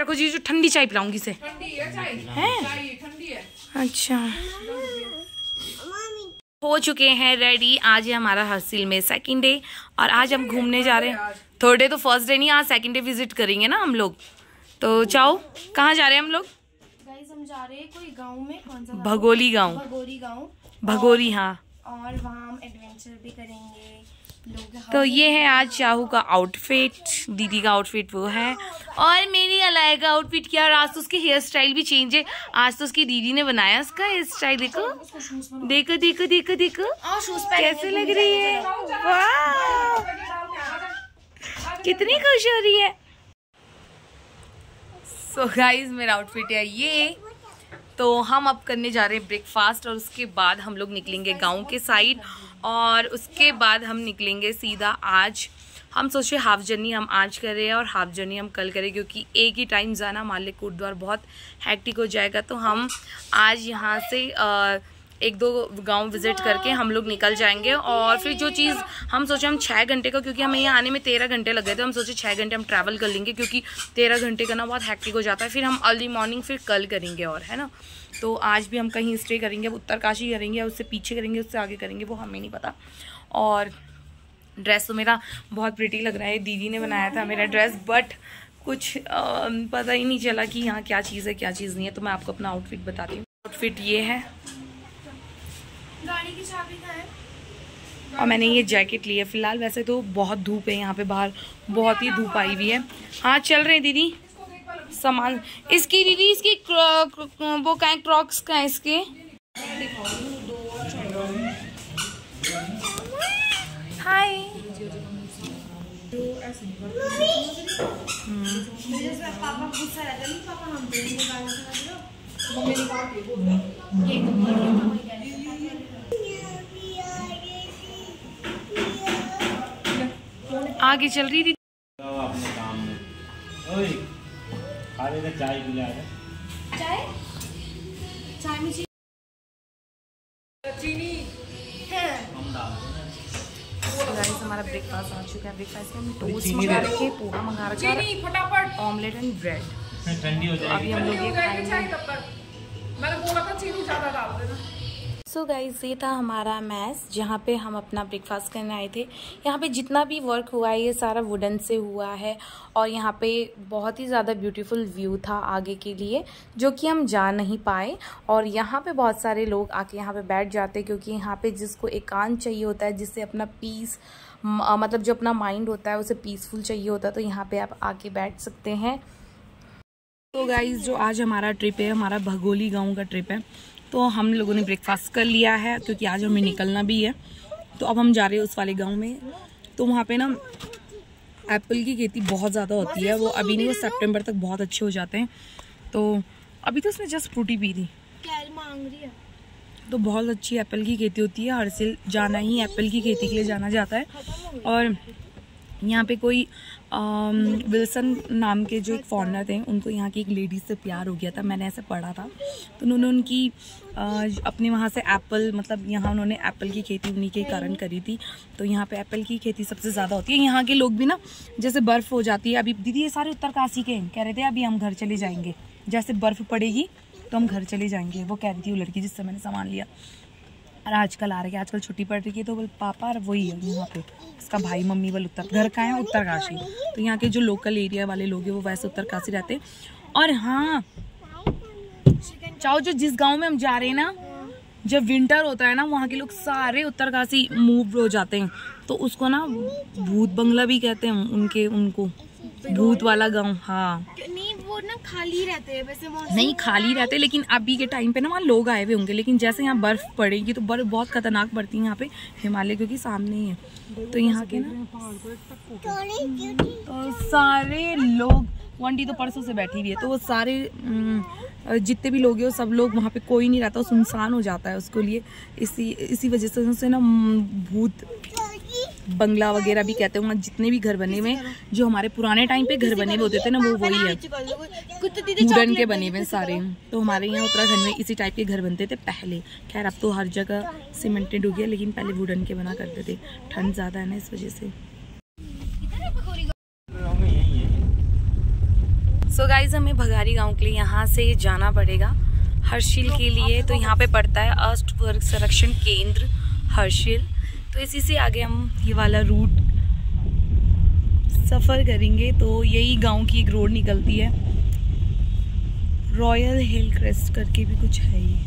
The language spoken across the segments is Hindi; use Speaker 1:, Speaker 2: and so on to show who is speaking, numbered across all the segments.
Speaker 1: रखो जी, जो ठंडी चाय पिलाऊंगी इसे।
Speaker 2: ठंडी है चाय है, ठंडी है।
Speaker 1: अच्छा, हो चुके हैं रेडी। आज है हमारा हासिल में सेकंड डे और आज हम घूमने जा रहे हैं। थर्ड डे तो फर्स्ट डे नहीं, आज सेकंड डे विजिट करेंगे ना हम लोग। तो चाओ, कहाँ जा रहे हैं हम लोग?
Speaker 3: गाइस हम जा रहे हैं कोई गांव में, कौन सा?
Speaker 1: भगोली गांव।
Speaker 3: भगोरी गांव।
Speaker 1: भगोरी, हाँ।
Speaker 3: और वहाँ हम एडवेंचर भी करेंगे लोग।
Speaker 1: तो ये है आज चाहू का आउटफिट, दीदी का आउटफिट वो है, और मेरी अलाया का आउटफिट क्या। आज तो उसकी हेयर स्टाइल भी चेंज है, आज तो उसकी दीदी ने बनाया उसका हेयर स्टाइल। देखो देखो देखो देखो देखो कैसे लग रही है, वाह कितनी खुश हो रही है। सो गाइज मेरा आउटफिट है ये। तो हम अब करने जा रहे हैं ब्रेकफास्ट और उसके बाद हम लोग निकलेंगे गांव के साइड और उसके बाद हम निकलेंगे सीधा। आज हम सोच रहे हाफ जर्नी हम आज कर रहे हैं और हाफ जर्नी हम कल करें, क्योंकि एक ही टाइम जाना मालिक गुरुद्वार बहुत हैक्टिक हो जाएगा। तो हम आज यहाँ से एक दो गांव विजिट करके हम लोग निकल जाएंगे। और फिर जो चीज़ हम सोचे, हम 6 घंटे का, क्योंकि हमें यहाँ आने में 13 घंटे लग गए थे, हम सोचे 6 घंटे हम ट्रैवल कर लेंगे, क्योंकि 13 घंटे का ना बहुत हैक्टिक हो जाता है। फिर हम अर्ली मॉर्निंग फिर कल करेंगे, और है ना। तो आज भी हम कहीं स्टे करेंगे, उत्तरकाशी करेंगे, उससे पीछे करेंगे, उससे आगे करेंगे, वो हमें नहीं पता। और ड्रेस तो मेरा बहुत प्रिटी लग रहा है, दीदी ने बनाया था मेरा ड्रेस, बट कुछ पता ही नहीं चला कि यहाँ क्या चीज़ है क्या चीज़ नहीं है। तो मैं आपको अपना आउटफिट बताती हूँ। आउटफिट ये है,
Speaker 3: गाड़ी की चाबी कहाँ है?
Speaker 1: और मैंने ये जैकेट ली है। फिलहाल वैसे तो बहुत धूप है यहाँ पे, बाहर बहुत ही धूप आई हुई है। हाँ चल रहे हैं दीदी सामान इसकी, दीदी इसकी वो क्या है, क्रॉक्स का है इसके। हाय
Speaker 3: पापा गुस्सा रहता नहीं, पापा हम
Speaker 1: आगे चल रही थी
Speaker 4: अपने काम में। ओए खाली तो चाय पिला दे।
Speaker 3: चाय चाय में
Speaker 2: चीनी
Speaker 3: है।
Speaker 1: गाइस हमारा ब्रेकफास्ट आ चुका है। ब्रेकफास्ट में हम टोस्ट मंगा रखे, पोहा मंगा रखा,
Speaker 2: चीनी फटाफट,
Speaker 1: ऑमलेट एंड ब्रेड।
Speaker 4: ठंडी हो जाएगी।
Speaker 1: अभी हम लोग ये खाएंगे।
Speaker 2: तब तक मैंने बोला था चीनी ज्यादा डाल देना।
Speaker 1: सो गाइस ये था हमारा मैस, जहाँ पे हम अपना ब्रेकफास्ट करने आए थे। यहाँ पे जितना भी वर्क हुआ है ये सारा वुडन से हुआ है, और यहाँ पे बहुत ही ज़्यादा ब्यूटीफुल व्यू था आगे के लिए, जो कि हम जा नहीं पाए। और यहाँ पे बहुत सारे लोग आके यहाँ पे बैठ जाते हैं, क्योंकि यहाँ पे जिसको एकांत चाहिए होता है, जिससे अपना पीस मतलब जो अपना माइंड होता है उसे पीसफुल चाहिए होता है, तो यहाँ पे आप आके बैठ सकते हैं। तो गाइस जो आज हमारा ट्रिप है, हमारा भगोली गाँव का ट्रिप है, तो हम लोगों ने ब्रेकफास्ट कर लिया है, क्योंकि आज हमें निकलना भी है। तो अब हम जा रहे हैं उस वाले गांव में। तो वहाँ पे ना एप्पल की खेती बहुत ज़्यादा होती है, वो अभी नहीं, वो सितंबर तक बहुत अच्छे हो जाते हैं। तो अभी तो उसने जस्ट फ्रूटी पी थी,
Speaker 3: मांग रही है।
Speaker 1: तो बहुत अच्छी एप्पल की खेती होती है। हर साल जाना ही एप्पल की खेती के लिए जाना जाता है। और यहाँ पे कोई विल्सन नाम के जो एक फॉरनर थे, उनको यहाँ की एक लेडीज से प्यार हो गया था, मैंने ऐसे पढ़ा था। तो उन्होंने उनकी अपने वहाँ से एप्पल, मतलब यहाँ उन्होंने एप्पल की खेती उन्हीं के कारण करी थी। तो यहाँ पे एप्पल की खेती सबसे ज़्यादा होती है। यहाँ के लोग भी ना, जैसे बर्फ़ हो जाती है, अभी दीदी ये सारे उत्तरकाशी के कह रहे थे अभी हम घर चले जाएंगे, जैसे बर्फ़ पड़ेगी तो हम घर चले जाएंगे, वो कह रही थी वो लड़की जिससे मैंने सामान लिया। और आजकल आ रही है, आजकल छुट्टी पड़ रही है, तो बोल पापा वही है यहाँ पे, इसका भाई मम्मी वाले घर का है उत्तरकाशी। तो यहाँ के जो लोकल एरिया वाले लोग हैं वो वैसे उत्तरकाशी रहते हैं। और हाँ चाहो, जो जिस गांव में हम जा रहे हैं ना, जब विंटर होता है ना, वहाँ के लोग सारे उत्तरकाशी मूव हो जाते हैं। तो उसको ना भूत बंगला भी कहते हैं, उनको भूत वाला गाँव। हाँ
Speaker 3: नहीं वो ना खाली रहते हैं वैसे,
Speaker 1: नहीं खाली रहते, लेकिन अभी के टाइम पे ना वहाँ लोग आए हुए होंगे। लेकिन जैसे यहाँ बर्फ पड़ेगी तो बर्फ बहुत खतरनाक पड़ती है यहाँ पे, हिमालय क्योंकि सामने ही है। तो यहाँ के ना तो सारे लोग, वंडी तो परसों से बैठी हुई है, तो वो सारे जितने भी लोग हैं वो सब लोग, वहाँ पे कोई नहीं रहता, सुनसान हो जाता है उसको लिए। इसी वजह से उनसे ना भूत बंगला वगैरह भी कहते हैं। जितने भी घर बने हुए, जो हमारे पुराने टाइम पे घर बने हुए होते थे ना, वो वही है, वुडन के बने हुए सारे। तो हमारे यहाँ उत्तराखंड में इसी टाइप के घर बनते थे पहले। खैर अब तो हर जगह सीमेंटेड हो गया, लेकिन पहले वुडन के बना करते थे। ठंड ज़्यादा है ना, इस वजह से। सो गाइज हमें भगारी गांव के लिए यहाँ से जाना पड़ेगा हर्षिल के लिए। तो यहाँ पे पड़ता है अष्टवर्ग संरक्षण केंद्र हर्षिल। तो इसी से आगे हम ये वाला रूट सफ़र करेंगे। तो यही गांव की एक रोड निकलती है, रॉयल हिल क्रेस्ट करके भी कुछ है ये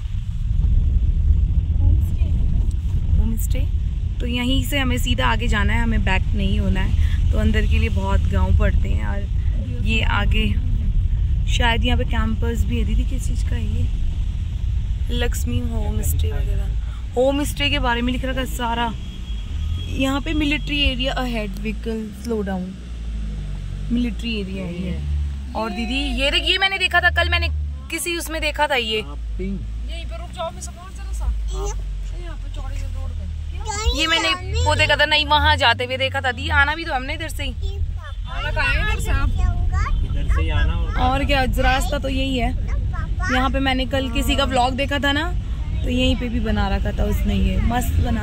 Speaker 1: होम स्टे। तो यहीं से हमें सीधा आगे जाना है, हमें बैक नहीं होना है। तो अंदर के लिए बहुत गांव पड़ते हैं और ये आगे शायद यहाँ पे कैंपस भी है। दीदी किस चीज़ का है ये? लक्ष्मी होम स्टे वगैरह। होम स्टे के बारे में लिख रखा है सारा। यहाँ पे military area ahead, vehicle slow down, military area है ये। और दीदी ये मैंने देखा था कल, मैंने किसी उसमें देखा था ये।
Speaker 2: यहीं पे रुक जाओ, मैं सब और जरा सा यहाँ पे चौड़ी से रोड पे।
Speaker 1: ये मैंने वो देखा था, नहीं वहाँ जाते हुए देखा था। दी आना भी तो हमने इधर से ही।
Speaker 2: आना कहाँ है इधर से आप?
Speaker 4: इधर से ही आना।
Speaker 1: और क्या, रास्ता तो यही है। यहाँ पे मैंने कल किसी का व्लॉग देखा था ना, तो यहीं पे भी बना रखा था उसने, ये मस्त बना।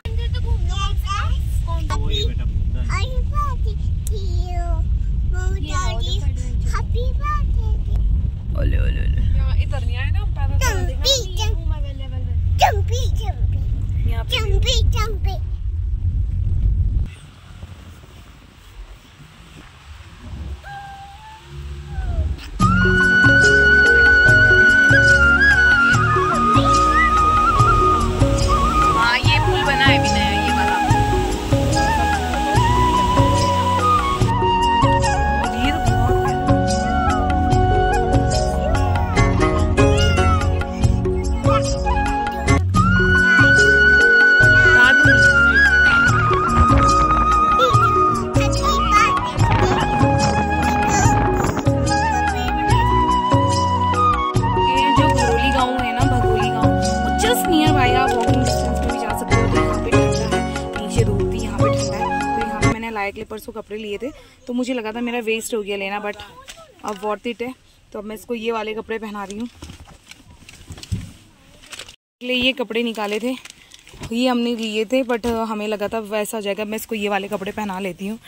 Speaker 1: ओले ओले ओले,
Speaker 2: यहाँ इधर नहीं आए ना हम पैदल।
Speaker 1: यहाँ पे हाँ ये पुल बना है भी नया, ये वाला। ये तो बहुत परसों कपड़े लिए थे तो मुझे लगा था मेरा वेस्ट हो गया लेना, बट अब वर्थ इट है। तो अब मैं इसको ये वाले कपड़े पहना रही हूँ। ये कपड़े निकाले थे, ये हमने लिए थे, बट हमें लगा था वैसा हो जाएगा, मैं इसको ये वाले कपड़े पहना लेती हूँ।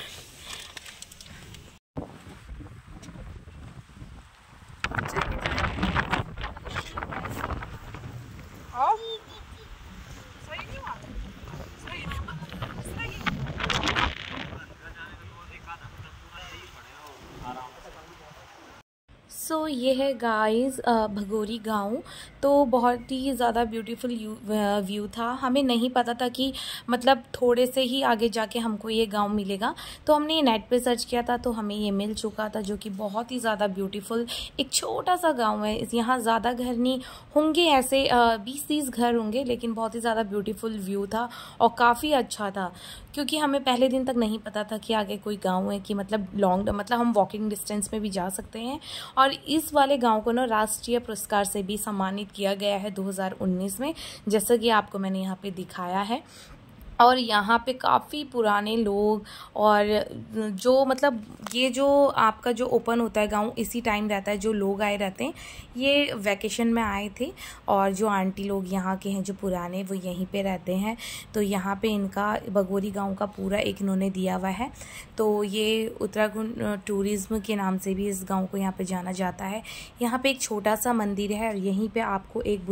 Speaker 1: सो ये है गाइस भगोरी गांव। तो बहुत ही ज़्यादा ब्यूटीफुल व्यू था। हमें नहीं पता था कि मतलब थोड़े से ही आगे जाके हमको ये गांव मिलेगा। तो हमने ये नेट पे सर्च किया था तो हमें ये मिल चुका था, जो कि बहुत ही ज़्यादा ब्यूटीफुल एक छोटा सा गांव है। यहाँ ज़्यादा घर नहीं होंगे, ऐसे 20-30 घर होंगे, लेकिन बहुत ही ज़्यादा ब्यूटीफुल व्यू था और काफ़ी अच्छा था। क्योंकि हमें पहले दिन तक नहीं पता था कि आगे कोई गांव है कि मतलब मतलब हम वॉकिंग डिस्टेंस में भी जा सकते हैं। और इस वाले गांव को ना राष्ट्रीय पुरस्कार से भी सम्मानित किया गया है 2019 में, जैसा कि आपको मैंने यहाँ पे दिखाया है। और यहाँ पे काफ़ी पुराने लोग और जो मतलब ये जो आपका जो ओपन होता है गांव इसी टाइम रहता है, जो लोग आए रहते हैं ये वैकेशन में आए थे। और जो आंटी लोग यहाँ के हैं जो पुराने, वो यहीं पे रहते हैं। तो यहाँ पे इनका भगोरी गांव का पूरा एक इन्होंने दिया हुआ है। तो ये उत्तराखंड टूरिज़्म के नाम से भी इस गाँव को यहाँ पर जाना जाता है। यहाँ पर एक छोटा सा मंदिर है और यहीं पर आपको एक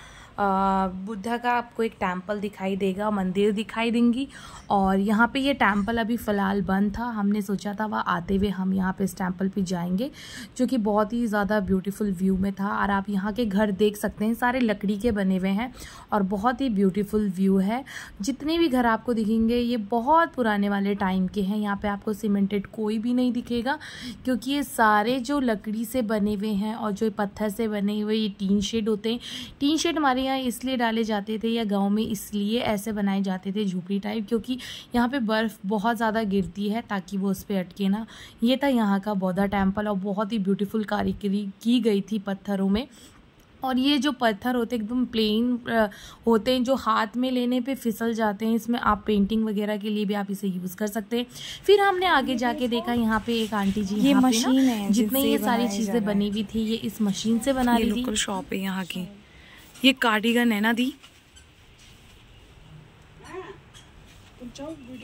Speaker 1: बुद्धा का आपको एक टेम्पल दिखाई देगा, मंदिर दिखाई देंगी। और यहाँ पे ये टेम्पल अभी फ़िलहाल बंद था। हमने सोचा था वह आते हुए हम यहाँ पे इस टेम्पल पे जाएंगे, जो कि बहुत ही ज़्यादा ब्यूटीफुल व्यू में था। और आप यहाँ के घर देख सकते हैं, सारे लकड़ी के बने हुए हैं और बहुत ही ब्यूटीफुल व्यू है। जितने भी घर आपको दिखेंगे ये बहुत पुराने वाले टाइम के हैं। यहाँ पर आपको सीमेंटेड कोई भी नहीं दिखेगा, क्योंकि ये सारे जो लकड़ी से बने हुए हैं और जो पत्थर से बने हुए ये टीन शेड होते हैं। टीन शेड हमारे यहाँ इसलिए डाले जाते थे या गांव में इसलिए ऐसे बनाए जाते थे झोपड़ी टाइप, क्योंकि यहाँ पे बर्फ़ बहुत ज़्यादा गिरती है ताकि वो उस पर अटके ना। ये था यहाँ का बौद्धा टेम्पल और बहुत ही ब्यूटीफुल कारीगरी की गई थी पत्थरों में। और ये जो पत्थर होते हैं एकदम प्लेन होते हैं, जो हाथ में लेने पे फिसल जाते हैं। इसमें आप पेंटिंग वगैरह के लिए भी आप इसे यूज़ कर सकते हैं। फिर हमने आगे जाके देखा यहाँ पे एक आंटी जी, ये मशीन है जितने ये सारी चीज़ें बनी हुई थी ये इस मशीन से बना रही थी। लोकल शॉप है यहाँ की। ये कार्डिगन है ना दी?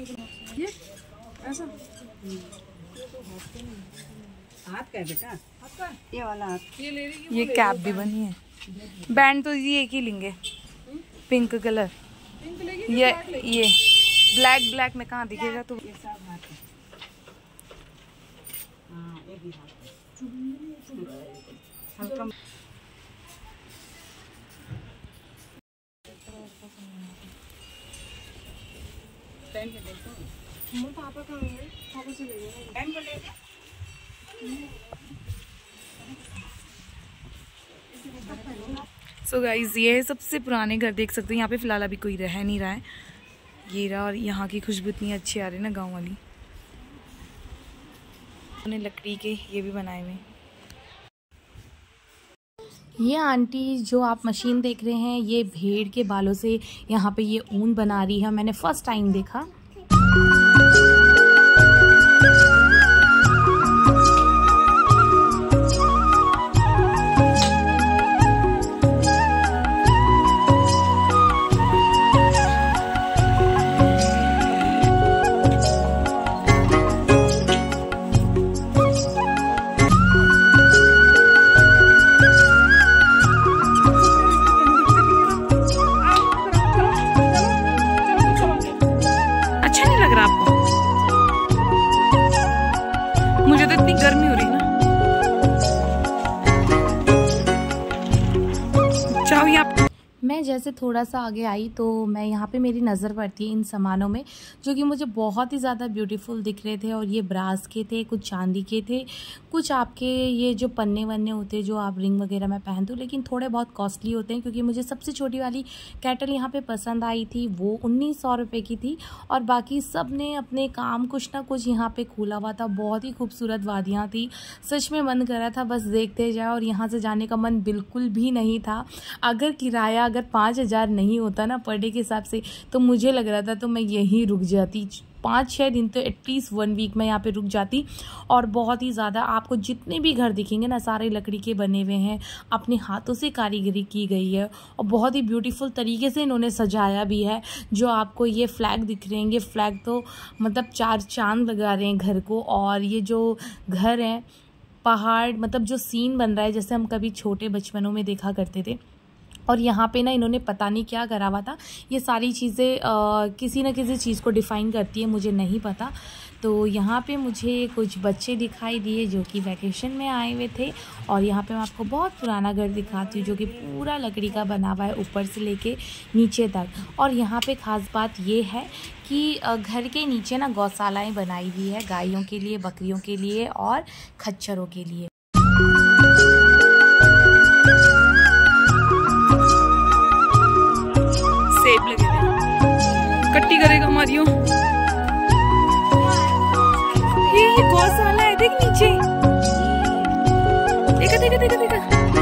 Speaker 2: ये ऐसा
Speaker 5: हाथ का है बेटा,
Speaker 2: आपका
Speaker 5: ये वाला
Speaker 2: ये ले रही
Speaker 1: ये कैप भी बनी है। बैंड तो ये एक ही लेंगे, पिंक कलर।
Speaker 2: पिंक लेगी
Speaker 1: ये ब्लैक में कहाँ दिखेगा तो।
Speaker 5: ये सब हाथ है। हाँ ये भी हाथ है। हल्का टाइम पे देखो।
Speaker 2: पापा कहाँ है? पापा से ले गए।
Speaker 5: टाइम पे ले।
Speaker 1: सो गाइज ये है सबसे पुराने घर, देख सकते हो यहाँ पे फिलहाल अभी कोई रह नहीं रहा है। ये रहा, और यहाँ की खुशबू इतनी अच्छी आ रही है ना गांव वाली। उन्हें लकड़ी के ये भी बनाए हुए। ये आंटी जो आप मशीन देख रहे हैं, ये भेड़ के बालों से यहाँ पे ये ऊन बना रही है। मैंने फर्स्ट टाइम देखा। मुझे तो इतनी गर्मी हो रही है ना। चाहो यहाँ मैं जैसे थोड़ा सा आगे आई तो मैं यहाँ पे मेरी नज़र पड़ती है इन सामानों में, जो कि मुझे बहुत ही ज़्यादा ब्यूटीफुल दिख रहे थे। और ये ब्रास के थे, कुछ चांदी के थे, कुछ आपके ये जो पन्ने वन्ने होते हैं जो आप रिंग वगैरह में पहनते हो, लेकिन थोड़े बहुत कॉस्टली होते हैं। क्योंकि मुझे सबसे छोटी वाली कैटल यहाँ पे पसंद आई थी, वो 1900 रुपये की थी। और बाकी सब ने अपने काम कुछ ना कुछ यहाँ पे खोला हुआ था। बहुत ही खूबसूरत वादियाँ थी, सच में मन कर रहा था बस देखते जाए, और यहाँ से जाने का मन बिल्कुल भी नहीं था। अगर किराया अगर 5000 नहीं होता ना पर डे के हिसाब से, तो मुझे लग रहा था तो मैं यहीं रुक जाती। 5-6 दिन तो एटलीस्ट 1 वीक में यहाँ पे रुक जाती। और बहुत ही ज़्यादा आपको जितने भी घर दिखेंगे ना, सारे लकड़ी के बने हुए हैं, अपने हाथों से कारीगरी की गई है, और बहुत ही ब्यूटीफुल तरीके से इन्होंने सजाया भी है। जो आपको ये फ्लैग दिख रहे हैं, ये फ्लैग तो मतलब 4 चांद लगा रहे हैं घर को। और ये जो घर है, पहाड़, मतलब जो सीन बन रहा है जैसे हम कभी छोटे बचपनों में देखा करते थे। और यहाँ पे ना इन्होंने पता नहीं क्या करा हुआ था। ये सारी चीज़ें किसी न किसी चीज़ को डिफ़ाइन करती है, मुझे नहीं पता। तो यहाँ पे मुझे कुछ बच्चे दिखाई दिए जो कि वैकेशन में आए हुए थे। और यहाँ पे मैं आपको बहुत पुराना घर दिखाती हूँ जो कि पूरा लकड़ी का बना हुआ है ऊपर से लेके नीचे तक। और यहाँ पे ख़ास बात ये है कि घर के नीचे ना गौशालाएँ बनाई हुई है, गायों के लिए, बकरियों के लिए और खच्चरों के लिए। सेब लगे हुए, कट्टी करेगा मारियो। ये गौशाला है, देख नीचे, देखा देखा देखा देखा।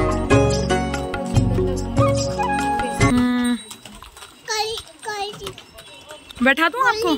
Speaker 1: बैठा दूं आपको?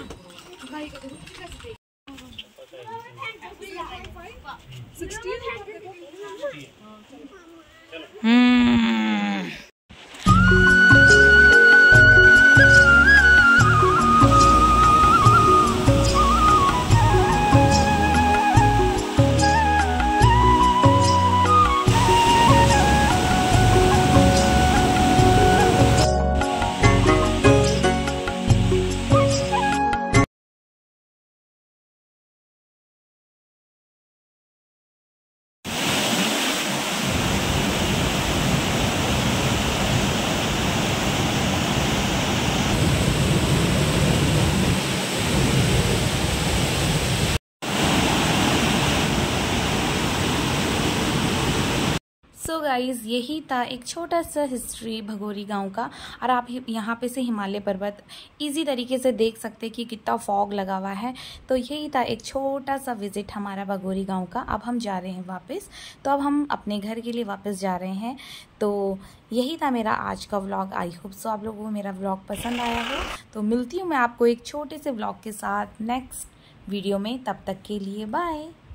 Speaker 1: सो गाइज़ यही था एक छोटा सा हिस्ट्री भगोरी गांव का। और आप यहाँ पे से हिमालय पर्वत इजी तरीके से देख सकते कि कितना फॉग लगा हुआ है। तो यही था एक छोटा सा विज़िट हमारा भगोरी गांव का। अब हम जा रहे हैं वापस, तो अब हम अपने घर के लिए वापस जा रहे हैं। तो यही था मेरा आज का व्लॉग। आई होप सो आप लोगों को मेरा व्लॉग पसंद आया हो। तो मिलती हूँ मैं आपको एक छोटे से व्लॉग के साथ नेक्स्ट वीडियो में। तब तक के लिए बाय।